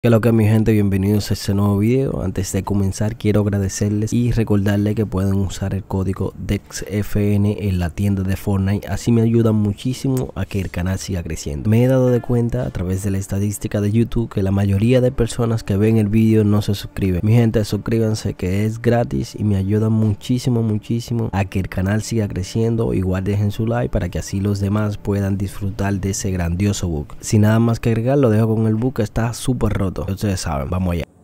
¿Qué es lo que mi gente? Bienvenidos a este nuevo video. Antes de comenzar quiero agradecerles y recordarles que pueden usar el código DEXFN en la tienda de Fortnite, así me ayudan muchísimo a que el canal siga creciendo. Me he dado de cuenta a través de la estadística de YouTube que la mayoría de personas que ven el vídeo no se suscriben. Mi gente, suscríbanse, que es gratis y me ayudan muchísimo a que el canal siga creciendo. Igual dejen su like para que así los demás puedan disfrutar de ese grandioso book. Sin nada más que agregar, lo dejo con el book, está súper roto. Ustedes saben, vamos allá.